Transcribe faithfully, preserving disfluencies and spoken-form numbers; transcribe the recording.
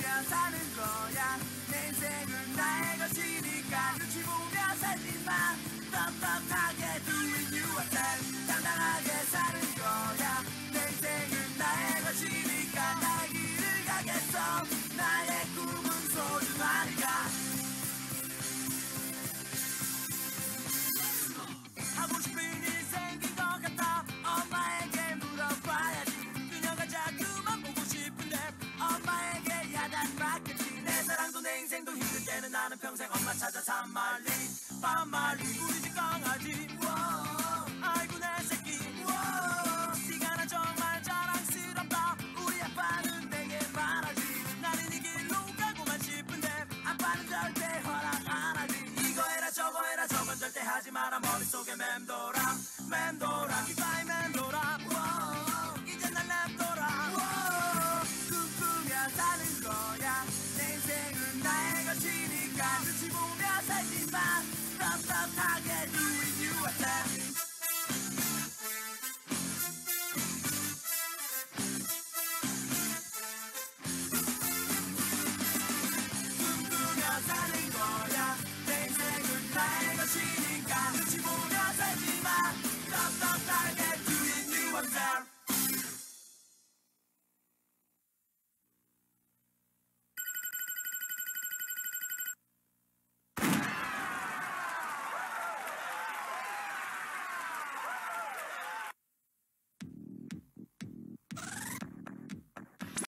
보며 사는 거야. 내 인생은 나의 것이니까 눈치 보며 살지마. 떳떳하게 doing you a time. 당당하게 사는 거야. 내 인생은 나의 것이니까 나의 길을 가겠어. 나의 꿈은 소중하니까. 하고 싶은 일 생긴 것 같아. 엄마에게 물어봐야지. 그녀가 자꾸만 보고 싶은데 엄마에게 야단 맞겠지. 내 사랑도 내 인생도 힘들 때는 나는 평생 엄마 찾아 산말리 반말리. 우리 집 강아지 아이고 내 새끼 네가 난 정말 자랑스럽다. 우리 아빠는 내게 말하지. 나는 이 길로 가고만 싶은데 아빠는 절대 허락 안 하지. 이거 해라 저거 해라 저건 절대 하지 마라. 머릿속에 맴돌아 맴돌아. If I'm